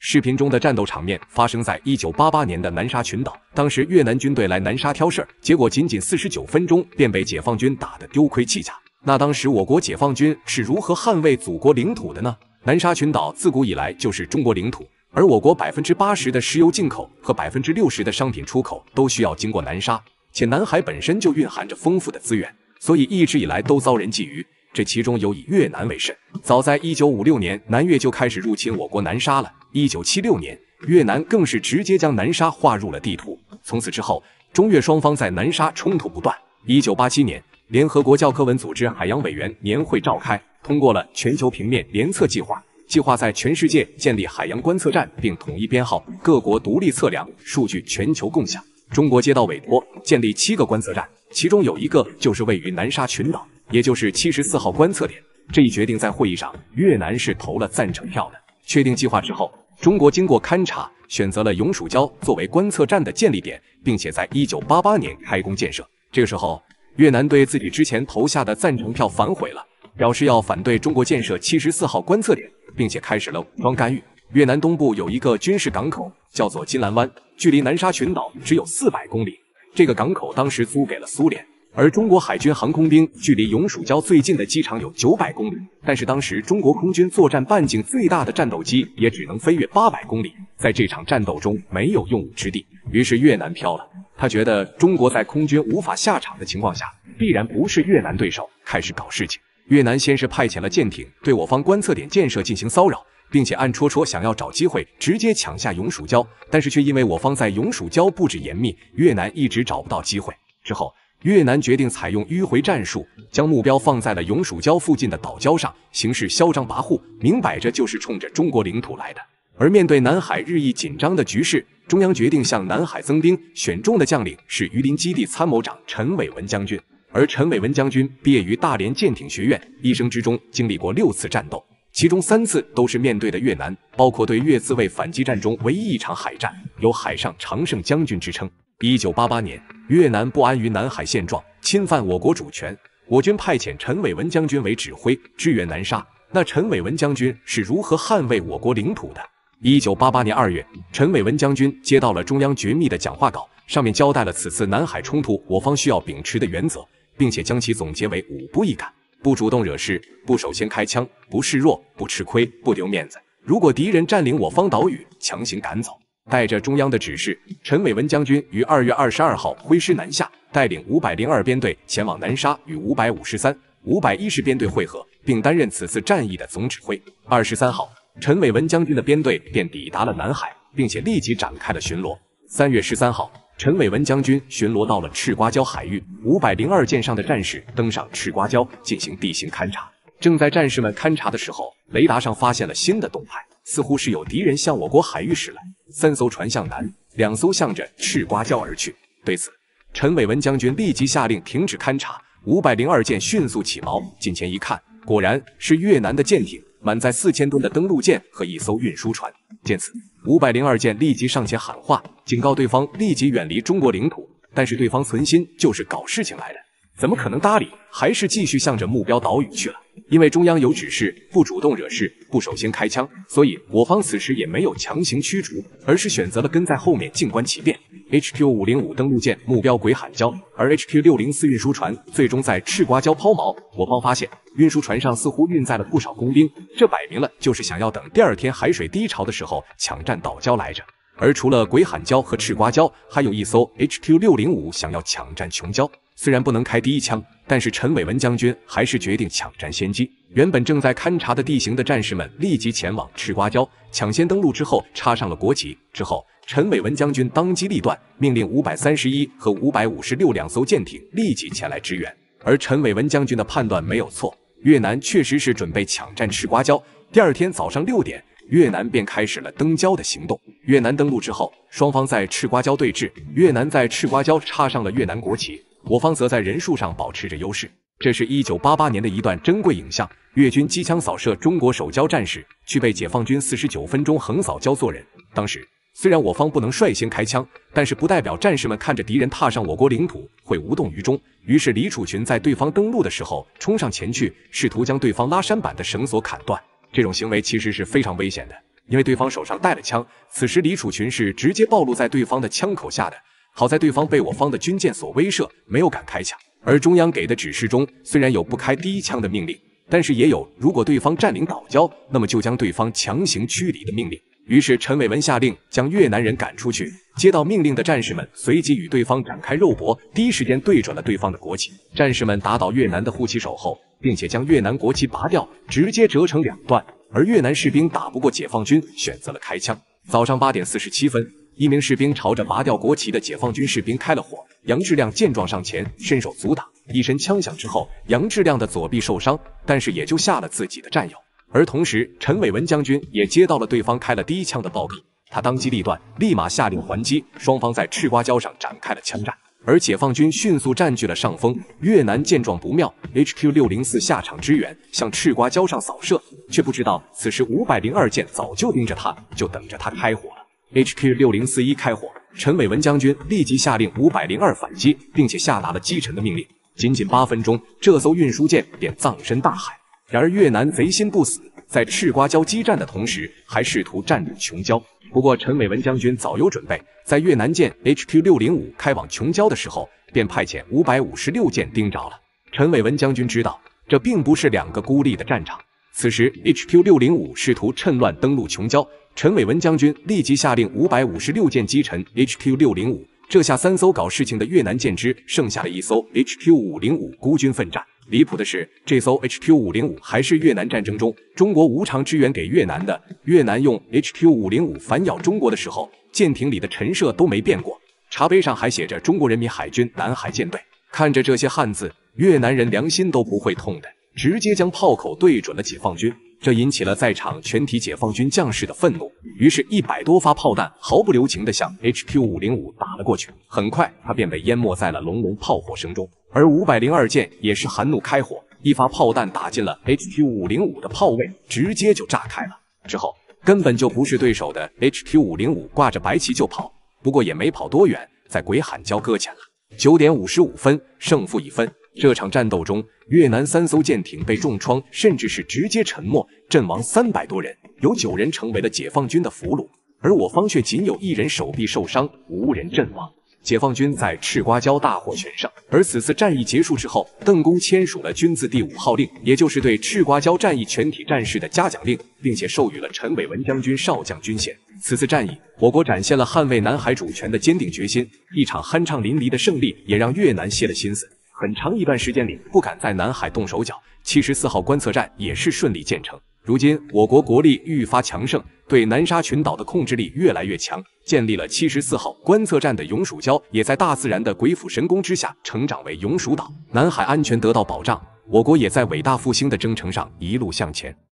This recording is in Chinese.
视频中的战斗场面发生在1988年的南沙群岛，当时越南军队来南沙挑事儿，结果仅仅49分钟便被解放军打得丢盔弃甲。那当时我国解放军是如何捍卫祖国领土的呢？南沙群岛自古以来就是中国领土，而我国80%的石油进口和60%的商品出口都需要经过南沙，且南海本身就蕴含着丰富的资源，所以一直以来都遭人觊觎。这其中有以越南为甚。早在1956年，南越就开始入侵我国南沙了。1976年，越南更是直接将南沙划入了地图。从此之后，中越双方在南沙冲突不断。1987年，联合国教科文组织海洋委员年会召开，通过了全球平面联测计划，计划在全世界建立海洋观测站，并统一编号，各国独立测量，数据全球共享。中国接到委托，建立7个观测站，其中有一个就是位于南沙群岛，也就是74号观测点。这一决定在会议上，越南是投了赞成票的。确定计划之后，中国经过勘察，选择了永暑礁作为观测站的建立点，并且在1988年开工建设。这个时候，越南对自己之前投下的赞成票反悔了，表示要反对中国建设74号观测点，并且开始了武装干预。越南东部有一个军事港口，叫做金兰湾，距离南沙群岛只有400公里。这个港口当时租给了苏联，而中国海军航空兵距离永暑礁最近的机场有900公里，但是当时中国空军作战半径最大的战斗机也只能飞越800公里，在这场战斗中没有用武之地。于是越南飘了，他觉得中国在空军无法下场的情况下，必然不是越南对手，开始搞事情。越南先是派遣了舰艇对我方观测点建设进行骚扰，并且暗戳戳想要找机会直接抢下永暑礁，但是却因为我方在永暑礁布置严密，越南一直找不到机会。之后，越南决定采用迂回战术，将目标放在了永暑礁附近的岛礁上，形势嚣张跋扈，明摆着就是冲着中国领土来的。而面对南海日益紧张的局势，中央决定向南海增兵，选中的将领是榆林基地参谋长陈伟文将军。而陈伟文将军毕业于大连舰艇学院，一生之中经历过6次战斗，其中3次都是面对的越南，包括对越自卫反击战中唯一一场海战，有海上常胜将军之称。1988年，越南不安于南海现状，侵犯我国主权，我军派遣陈伟文将军为指挥，支援南沙。那陈伟文将军是如何捍卫我国领土的？1988年2月，陈伟文将军接到了中央绝密的讲话稿，上面交代了此次南海冲突我方需要秉持的原则，并且将其总结为5不一干：不主动惹事，不首先开枪，不示弱，不吃亏，不丢面子。如果敌人占领我方岛屿，强行赶走。带着中央的指示，陈伟文将军于2月22号挥师南下，带领502编队前往南沙与553、510编队会合，并担任此次战役的总指挥。23号，陈伟文将军的编队便抵达了南海，并且立即展开了巡逻。3月13号，陈伟文将军巡逻到了赤瓜礁海域，502舰上的战士登上赤瓜礁进行地形勘察。正在战士们勘察的时候，雷达上发现了新的动态，似乎是有敌人向我国海域驶来。3艘船向南，2艘向着赤瓜礁而去。对此，陈伟文将军立即下令停止勘察，502舰迅速起锚，近前一看，果然是越南的舰艇，满载4000吨的登陆舰和1艘运输船。见此，502舰立即上前喊话，警告对方立即远离中国领土。但是对方存心就是搞事情来的，怎么可能搭理？还是继续向着目标岛屿去了。因为中央有指示，不主动惹事，不首先开枪，所以我方此时也没有强行驱逐，而是选择了跟在后面静观其变。HQ505 登陆舰目标鬼喊礁，而 HQ604 运输船最终在赤瓜礁抛锚。我方发现运输船上似乎运载了不少工兵，这摆明了就是想要等第2天海水低潮的时候抢占岛礁来着。而除了鬼喊礁和赤瓜礁，还有1艘 HQ605 想要抢占琼礁。虽然不能开第一枪，但是陈伟文将军还是决定抢占先机。原本正在勘察的地形的战士们立即前往赤瓜礁，抢先登陆之后插上了国旗。之后，陈伟文将军当机立断，命令531和556艘舰艇立即前来支援。而陈伟文将军的判断没有错，越南确实是准备抢占赤瓜礁。第2天早上6点，越南便开始了登礁的行动。越南登陆之后，双方在赤瓜礁对峙，越南在赤瓜礁插上了越南国旗，我方则在人数上保持着优势。这是1988年的一段珍贵影像，越军机枪扫射中国守礁战士，却被解放军49分钟横扫礁作人。当时虽然我方不能率先开枪，但是不代表战士们看着敌人踏上我国领土会无动于衷。于是李楚群在对方登陆的时候冲上前去，试图将对方拉山板的绳索砍断。这种行为其实是非常危险的， 因为对方手上带了枪。此时李楚群是直接暴露在对方的枪口下的，好在对方被我方的军舰所威慑，没有敢开枪。而中央给的指示中虽然有不开第一枪的命令，但是也有如果对方占领岛礁，那么就将对方强行驱离的命令。于是陈伟文下令将越南人赶出去。接到命令的战士们随即与对方展开肉搏，第一时间对准了对方的国旗。战士们打倒越南的护旗手后，并且将越南国旗拔掉，直接折成两段。而越南士兵打不过解放军，选择了开枪。早上8点47分，一名士兵朝着拔掉国旗的解放军士兵开了火。杨志亮见状上前伸手阻挡，一声枪响之后，杨志亮的左臂受伤，但是也就吓了自己的战友。而同时，陈伟文将军也接到了对方开了第一枪的报告，他当机立断，立马下令还击，双方在赤瓜礁上展开了枪战。而解放军迅速占据了上风。越南见状不妙 ，HQ604下场支援，向赤瓜礁上扫射，却不知道此时502舰早就盯着他，就等着他开火了。HQ604一开火，陈伟文将军立即下令502反击，并且下达了击沉的命令。仅8分钟，这艘运输舰便葬身大海。然而越南贼心不死，在赤瓜礁激战的同时，还试图占领琼礁。不过陈伟文将军早有准备，在越南舰 HQ605 开往琼礁的时候，便派遣556舰盯着了。陈伟文将军知道，这并不是两个孤立的战场。此时 HQ605 试图趁乱登陆琼礁，陈伟文将军立即下令556舰击沉 HQ605。这下3艘搞事情的越南舰只剩下了一艘 HQ505 孤军奋战。离谱的是，这艘 HQ505 还是越南战争中中国无偿支援给越南的。越南用 HQ505 反咬中国的时候，舰艇里的陈设都没变过，茶杯上还写着中国人民海军南海舰队。看着这些汉字，越南人良心都不会痛的，直接将炮口对准了解放军。这引起了在场全体解放军将士的愤怒，于是100多发炮弹毫不留情地向 HQ505 打了过去。很快，它便被淹没在了隆隆炮火声中。而502舰也是含怒开火，一发炮弹打进了 HQ505 的炮位，直接就炸开了。之后根本就不是对手的 HQ505 挂着白旗就跑，不过也没跑多远，在鬼喊礁搁浅了。9点55分，胜负已分。这场战斗中，越南3艘舰艇被重创，甚至是直接沉没，阵亡300多人，有9人成为了解放军的俘虏，而我方却仅有1人手臂受伤，无人阵亡。解放军在赤瓜礁大获全胜。而此次战役结束之后，邓公签署了军字第5号令，也就是对赤瓜礁战役全体战士的嘉奖令，并且授予了陈伟文将军少将军衔。此次战役，我国展现了捍卫南海主权的坚定决心，一场酣畅淋漓的胜利也让越南泄了心思。很长一段时间里不敢在南海动手脚，74号观测站也是顺利建成。如今我国国力愈发强盛，对南沙群岛的控制力越来越强，建立了74号观测站的永暑礁也在大自然的鬼斧神工之下成长为永暑岛，南海安全得到保障，我国也在伟大复兴的征程上一路向前。